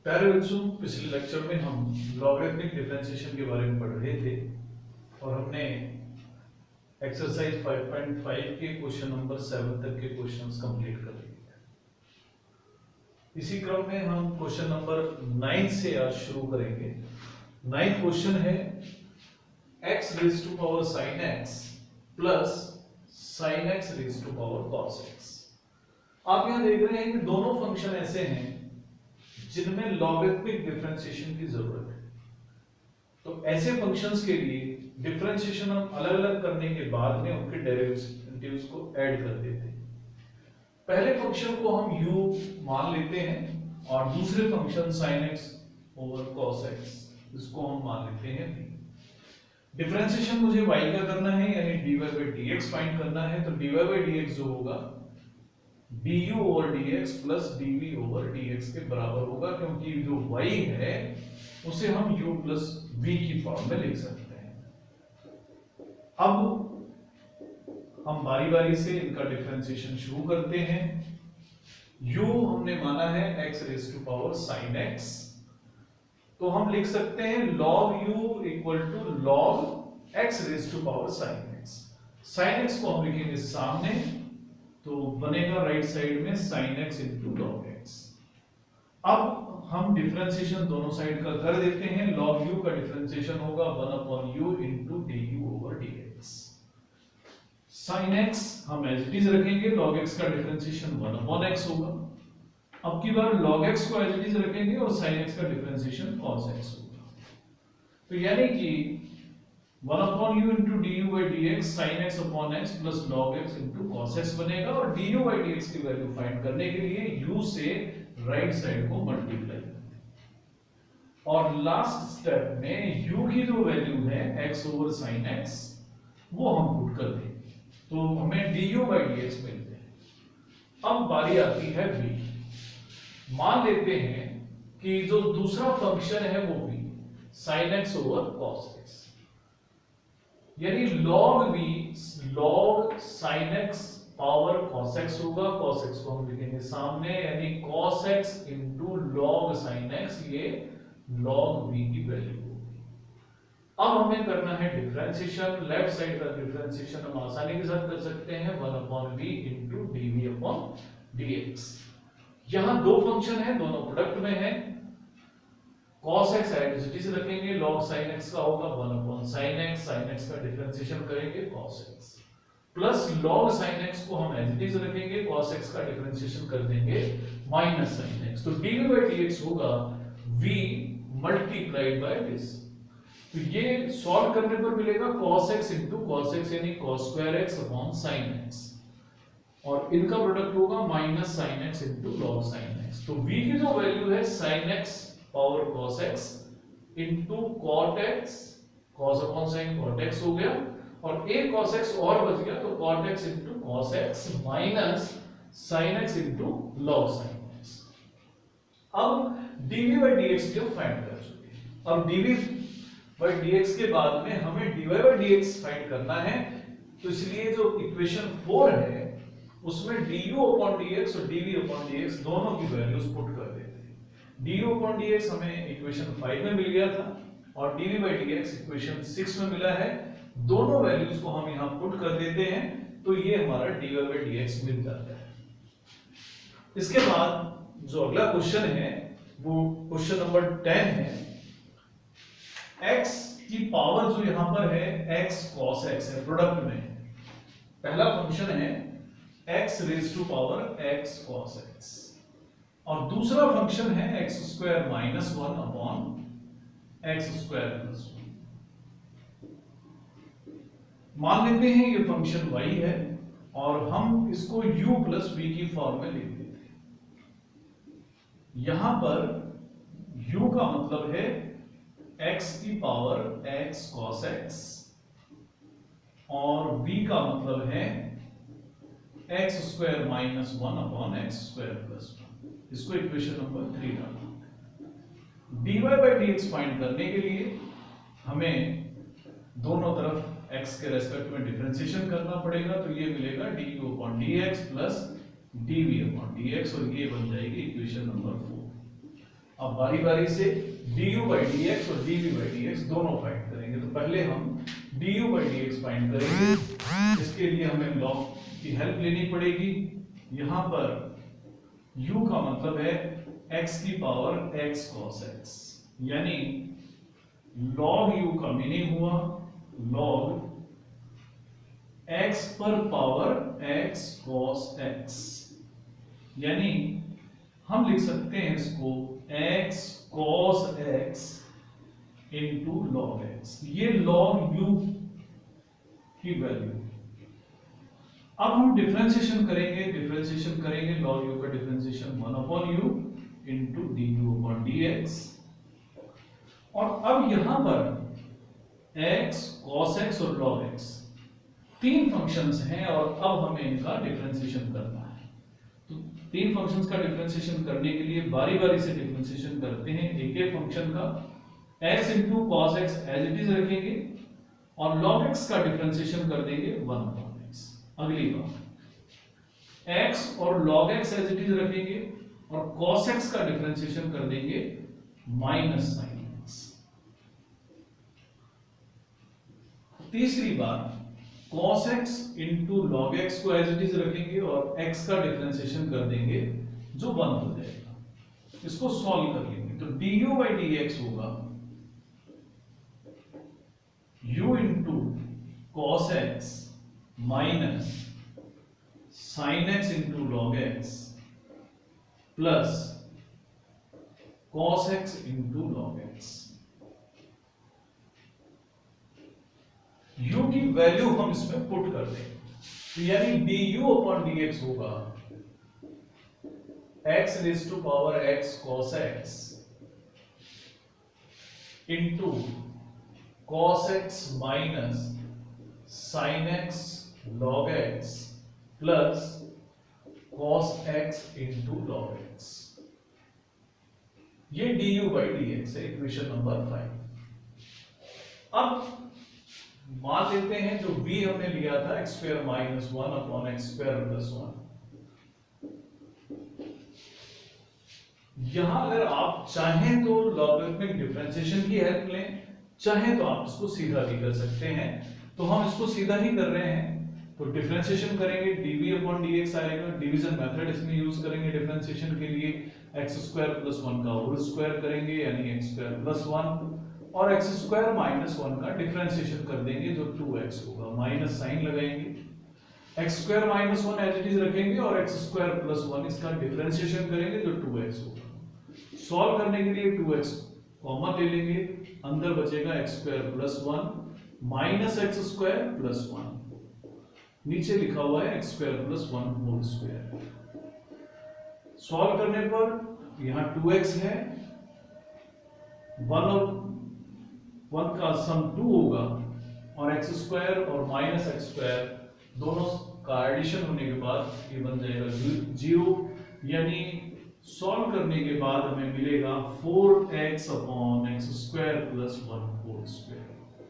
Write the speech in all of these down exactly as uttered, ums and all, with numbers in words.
प्यारे बच्चों, पिछले लेक्चर में हम लॉगरिथमिक डिफरेंशिएशन के बारे में पढ़ रहे थे और हमने एक्सरसाइज फाइव पॉइंट फाइव के क्वेश्चन नंबर सेवन तक के क्वेश्चंस कंप्लीट कर लिए। इसी क्रम में हम क्वेश्चन नंबर नाइन से आज शुरू करेंगे। नाइन्थ क्वेश्चन है x raise to power sin x plus sin x raise to power cos x। आप यहां देख रहे हैं कि दोनों फंक्शन ऐसे हैं जिनमें लॉगरिथमिक डिफरेंशिएशन की जरूरत है। तो ऐसे फंक्शंस के लिए डिफरेंशिएशन हम अलग अलग करने के बाद में उनके डेरिवेटिव्स को ऐड कर देते हैं। पहले फंक्शन को हम u मान लेते हैं और दूसरे function sin x over cos x इसको हम मान लेते हैं v। डिफरेंशिएशन मुझे y का करना है यानी dy by dx फाइंड करना है, तो dy by dx जो होगा du over dx plus dv over dx के बराबर होगा, क्योंकि जो y है उसे हम u प्लस v की फॉर्म में लिख सकते हैं। अब हम बारी बारी से इनका डिफरेंशिएशन शुरू करते हैं। u हमने माना है x raise to power sin x, तो हम लिख सकते हैं log u equal to log x raise to power sin x। sin x को हम लिखेंगे सामने, तो बनेगा राइट साइड में sin x into log x। अब हम डिफरेंशिएशन दोनों साइड का कर देते हैं। log u का डिफरेंशिएशन होगा one upon u into du over dx। sin x हम एज इट इज रखेंगे, log x का डिफरेंशिएशन वन अपॉन x होगा। अब की बार log x को एज इट इज रखेंगे और sin x का डिफरेंशिएशन cos x होगा। तो यानी कि one upon u into du by dx sin x upon x plus log x into cos x बनेगा, और du by dx की वैल्यू फाइंड करने के लिए u से राइट साइड को मल्टीप्लाई करते हैं और लास्ट स्टेप में u की जो वैल्यू है x ओवर sin x वो हम पुट कर देंगे, तो हमें du by dx मिलते हैं। अब बारी आती है v। मान लेते हैं कि जो दूसरा फंक्शन है वो v sin x over cos x, यानी log v log sin x power cos x होगा। cos x को हम लिखेंगे सामने, यानी cos x into log sin x, ये log v की वैल्यू होगी। अब हमें करना है डिफरेंशिएशन। लेफ्ट साइड का डिफरेंशिएशन हम आसानी के साथ कर सकते हैं, one upon v into dv upon dx। यहां दो फंक्शन है, दोनों प्रोडक्ट में है। cos x as it is रखेंगे, log sin x का होगा one upon sin x, sin x का डिफरेंशिएशन करेंगे cos x, plus log sin x को हम एज इट इज रखेंगे, cos x का डिफरेंशिएशन कर देंगे माइनस sin x। तो dv by dx होगा v मल्टीप्लाइड बाय दिस। तो ये सॉल्व करने पर मिलेगा cos x into cos x यानी cos square x upon sin x, और इनका प्रोडक्ट होगा minus sin x into log sin x। तो v की जो वैल्यू है sin x power cos x into cot x, cos upon sin cot x हो गया, और एक cos x और बच गया, तो cot x into cos x minus sin x into log sin x। अब dv by dx की हम फाइंड कर चुके हैं। अब dv by dx के बाद में हमें dy by dx फाइंड करना है, तो इसलिए जो इक्वेशन फोर है उसमें du upon dx और dv upon dx दोनों की वैल्यूज पुट कर देते हैं। du upon dx हमें इक्वेशन फाइव में मिल गया था और dv by dx equation six में मिला है। दोनों वैल्यूज को हम यहां पुट कर देते हैं, तो ये हमारा dy by dx मिल जाता है। इसके बाद जो अगला क्वेश्चन है वो क्वेश्चन नंबर टेन है। x की पावर जो यहां पर है x cos x है, प्रोडक्ट में पहला फंक्शन है x raise to power x cos x, और दूसरा फंक्शन है x square minus one upon x square plus one. मान लेते हैं ये फंक्शन y है और हम इसको u प्लस v की फॉर्म में लिख देते हैं। यहां पर u का मतलब है x की पावर x cos x और v का मतलब है x square minus one upon x square plus one. इसको इक्वेशन नंबर थ्री डालना। dy by dx फाइंड करने के लिए हमें दोनों तरफ x के रेस्पेक्ट में डिफरेंशिएशन करना पड़ेगा, तो ये मिलेगा du upon dx plus dv upon dx, और ये बन जाएगी इक्वेशन नंबर फोर। अब बारी बारी से du by dx और dv by dx दोनों फाइंड करेंगे। तो पहले हम du by dx फाइंड करेंगे। इसके लिए हमें लॉग की हेल्प लेनी पड़ेगी। यहां पर u का मतलब है x की पावर x cos x, यानी log u का मीनिंग हुआ log x पर पावर x cos x, यानी हम लिख सकते हैं इसको x cos x into log x। ये log u की वैल्यू। अब हम डिफरेंशिएशन करेंगे डिफरेंशिएशन करेंगे log u का differentiation one upon u into d u upon d x. और अब यहां पर x cos x और log x तीन फंक्शंस हैं और अब हमें इनका डिफरेंशिएशन करना है। तो तीन फंक्शंस का डिफरेंशिएशन करने के लिए बारी बारी से डिफरेंशिएशन करते हैं। एक एक फंक्शन का x into cos x as it is रखेंगे और log x का डिफरेंशिएशन कर देंगे वन अपॉन x। अगली बार x और log x as it is रखेंगे और cos x का डिफरेंशिएशन कर देंगे माइनस साइन x। तीसरी बार cos x into log x को एज इट इज रखेंगे और x का डिफरेंशिएशन कर देंगे जो वन हो जाएगा। इसको सॉल्व कर लेंगे तो du by dx होगा u into cos x minus sin x into log x plus cos x into log x। u की वैल्यू हम इसमें पुट कर देंगे तो यानी du अपॉन dx होगा x raise to power x cos x into cos x minus sin x log x plus cos x into log x। ये du by dx है इक्वेशन नंबर फाइव। अब मान लेते हैं जो v हमने लिया था x square minus one upon x square plus one. यहां अगर आप चाहें तो लॉगरिथमिक डिफरेंशिएशन की हेल्प लें, चाहे तो आप इसको सीधा भी कर सकते हैं। तो हम इसको सीधा ही कर रहे हैं। तो डिफरेंशिएशन करेंगे dv अपॉन dx आएगा, डिवीजन मेथड इसमें यूज करेंगे डिफरेंशिएशन के लिए। एक्स स्क्वायर प्लस वन का होल स्क्वायर करेंगे यानी एक्स स्क्वायर प्लस वन और एक्स स्क्वायर माइनस वन का डिफरेंशिएशन कर देंगे जो टू एक्स होगा, माइनस साइन लगाएंगे। X square minus one as it is रखेंगे और एक्स स्क्वायर प्लस वन इसका डिफरेंशिएशन करेंगे जो टू एक्स होगा। सॉल्व करने के लिए टू एक्स कॉमन ले लेंगे, अंदर बचेगा x square plus one minus x square plus one, नीचे लिखा हुआ है x square plus one whole square. Solve करने पर यहां टू एक्स है, वन और वन का सम टू होगा और एक्स स्क्वायर और माइनस एक्स स्क्वायर दोनों का एडिशन होने के बाद ये बन जाएगा जीरो, यानी सॉल्व करने के बाद हमें मिलेगा four x upon x square plus one whole square.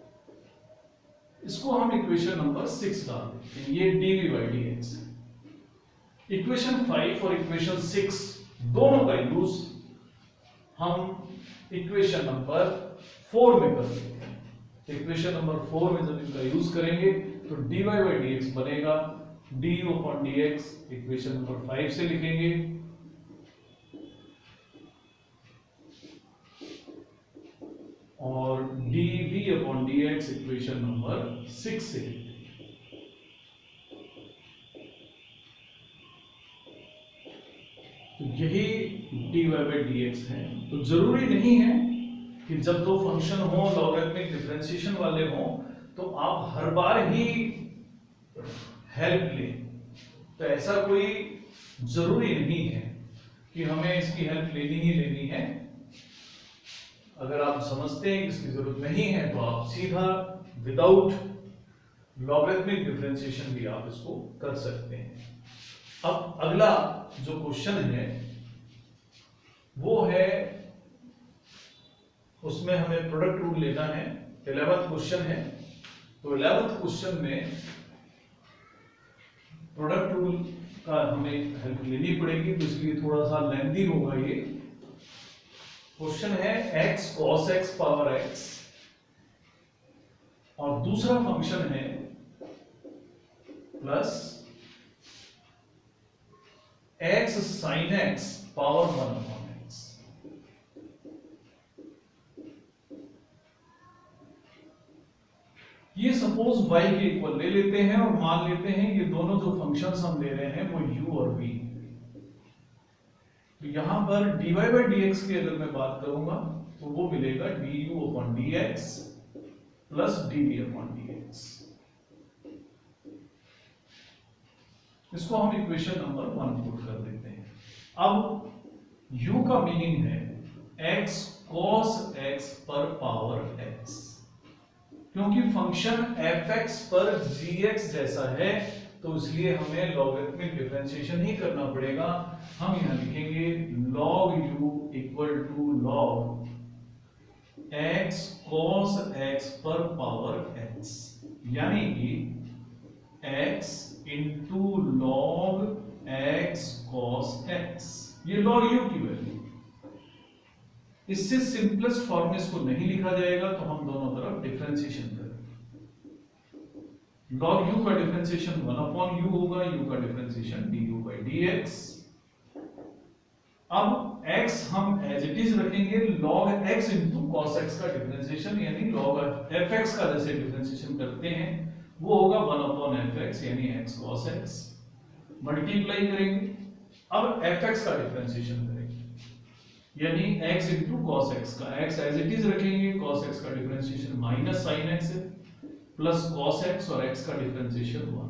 इसको हम इक्वेशन नंबर सिक्स डाल देते हैं, ये dv by dx है। इक्वेशन फाइव और इक्वेशन सिक्स दोनों का यूज हम इक्वेशन नंबर फोर में कर लेते हैं। इक्वेशन नंबर फोर में जब इनका यूज करेंगे तो dy by dx बनेगा du upon dx, equation number five से लिखेंगे और dv upon dx equation number six से लिखेंगे। तो यही dy by dx है। तो जरूरी नहीं है कि जब दो फंक्शन हो लॉगरिथमिक डिफरेंशिएशन वाले हो तो आप हर बार ही हेल्प लें। तो ऐसा कोई जरूरी नहीं है कि हमें इसकी हेल्प लेनी ही लेनी है। अगर आप समझते हैं कि इसकी जरूरत नहीं है तो आप सीधा विदाउट लॉगरिथमिक डिफरेंशिएशन भी आप इसको कर सकते हैं। अब अगला जो क्वेश्चन है वो है, उसमें हमें प्रोडक्ट रूल लेना है। इलेवेंथ क्वेश्चन है, तो इलेवेंथ क्वेश्चन में प्रोडक्ट रूल का हमें हेल्प लेनी पड़ेगी, तो इसलिए थोड़ा सा लेंथी होगा ये। क्वेश्चन है x cos x power x और दूसरा फंक्शन है plus x sin x power one upon x. ये सपोज y के इक्वल ले लेते हैं और मान लेते हैं ये दोनों जो फंक्शंस हम ले रहे हैं वो u और v। तो यहां पर dy बाई डी एक्स की अगर मैं बात करूंगा तो वो मिलेगा du upon d x plus dv upon dx। इसको हम इक्वेशन नंबर वन पुट कर देते हैं। अब u का मीनिंग है x cos x पर पावर x, क्योंकि फंक्शन fx पर gx जैसा है तो इसलिए हमें लॉगरिथमिक डिफरेंशिएशन ही करना पड़ेगा। हम यहां लिखेंगे log u equal to log x cos x पर पावर x, यानी कि x into log x cos x, ये log u की वैल्यू। इससे सिंपलेस्ट फॉर्म में इसको नहीं लिखा जाएगा तो हम दोनों तरफ डिफरेंशिएशन करें। log u का डिफरेंशिएशन वन अपॉन u होगा, u का डिफरेंशिएशन du बाई dx। अब x हम एज इट इज रखेंगे, log x into cos x का डिफरेंशिएशन यानी log fx का जैसे डिफरेंशिएशन करते हैं वो होगा वन अपॉन fx यानी x cos x, मल्टीप्लाई करेंगे। अब fx का डिफरेंशिएशन करेंगे यानी x इंटू cos x का, x एज इट इज रखेंगे, cos x का डिफरेंशिएशन माइनस sin x है प्लस cos x और x का डिफरेंशिएशन वन।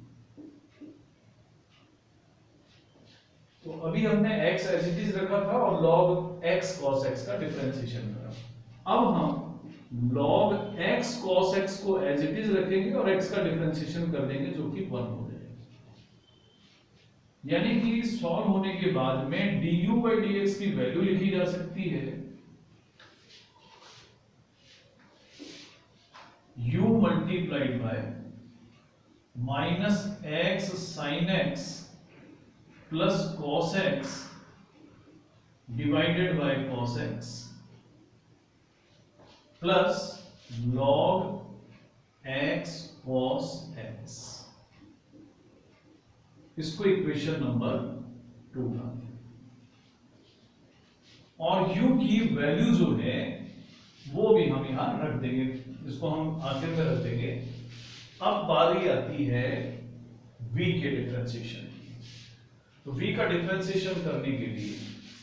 तो अभी हमने x एज इट इज रखा था और log x cos x का डिफरेंशिएशन करा। अब हम log x cos x को एज इट इज रखेंगे और x का डिफरेंशिएशन कर देंगे जो कि वन हो जाएगा। यानी कि सॉल्व होने के बाद में du by dx की वैल्यू लिखी जा सकती है u multiplied by minus x sin x plus cos x divided by cos x plus log x cos x। इसको इक्वेशन नंबर टू का, और u की वैल्यू जो है वो भी हम यहां रख देंगे, इसको हम आखिर में रख देंगे। अब बारी आती है v के डिफरेंशिएशन की। तो v का डिफरेंशिएशन करने के लिए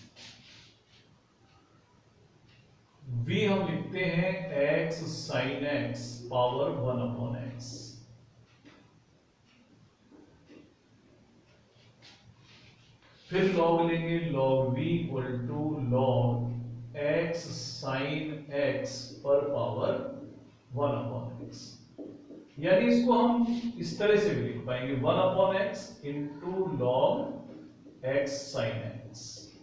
v हम लिखते हैं x sin x power one upon x. फिर log लेंगे, log v equal to log x sin x पर पावर वन अपॉन एक्स, यानी इसको हम इस तरह से भी लिख पाएंगे one upon x into log x sine x.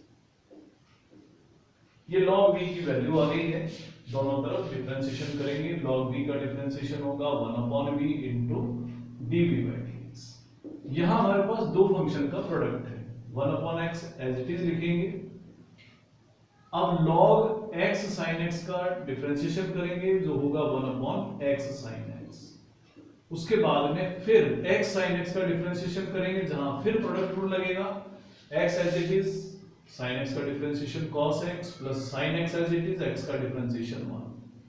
ये log v की वैल्यू आ गई है, दोनों तरफ डिफरेंशिएशन करेंगे। log v का डिफरेंशिएशन होगा one upon v into dv by dx। यहां हमारे पास दो फंक्शन का प्रोडक्ट है, one upon x as it is लिखेंगे। अब log x sin x का डिफरेंशिएशन करेंगे जो होगा one upon x sin x। उसके बाद में फिर x sin x का डिफरेंशिएशन करेंगे जहां फिर प्रोडक्ट रूल लगेगा, x as it is sin x का differentiation cos x plus sin x as it is x का डिफरेंशिएशन वन।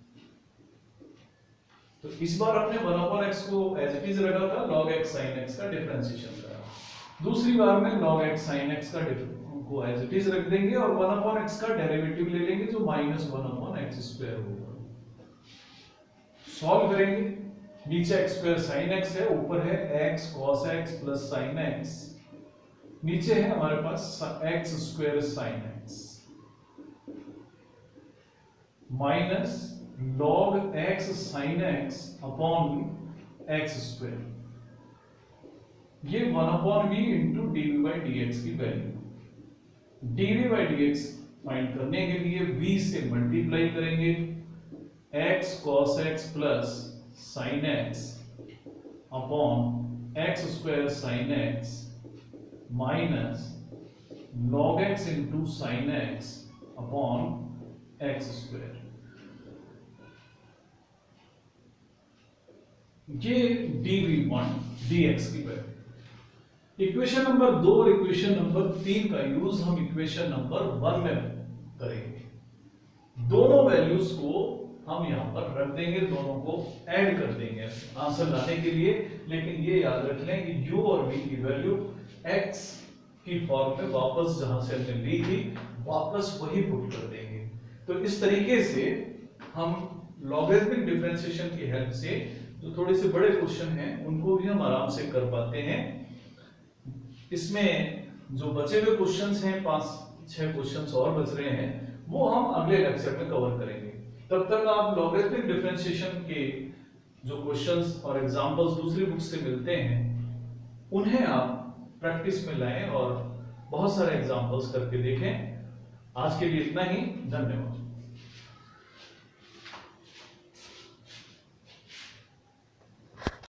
तो इस बार हमने वन अपॉन x को एज इट इज रखा था, log x sin x का डिफरेंशिएशन करा। दूसरी बार में log x sin x का को एज इट इज रख देंगे और वन अपॉन एक्स का डेरिवेटिव ले लेंगे जो minus one upon x square होगा। सॉल्व करेंगे, नीचे एक्स स्क्वायर साइन एक्स है, ऊपर है x cos x plus sine x, नीचे है हमारे पास x square sine x minus log x sine x upon x square. ये one upon v into d v by d x की वैल्यू। dv by dx फाइंड करने के लिए v से मल्टीप्लाई करेंगे x cos x plus sin x upon x square sin x minus log x into sin x upon x square. ये d v want d x की value. Equation number दो और equation number तीन का use हम equation number one में करेंगे। दोनों वैल्यूज को हम यहां पर रख देंगे, दोनों को ऐड कर देंगे आंसर लाने के लिए। लेकिन ये याद रख लें कि u और v की वैल्यू x की फॉर्म में वापस जहां से हमने ली थी वापस वही पुट कर देंगे। तो इस तरीके से हम लॉगरिथमिक डिफरेंशिएशन की हेल्प से जो थोड़े से बड़े क्वेश्चन हैं उनको भी हम आराम से कर पाते हैं। इसमें जो बचे हुए क्वेश्चंस हैं, पांच छह क्वेश्चंस और बच रहे हैं, वो हम अगले लेक्चर में कवर करेंगे। तब तक आप लॉगरिथमिक डिफरेंशिएशन के जो क्वेश्चंस और एग्जांपल्स दूसरी बुक से मिलते हैं उन्हें आप प्रैक्टिस में लाएं और बहुत सारे एग्जांपल्स करके देखें। आज के लिए इतना ही, धन्यवाद।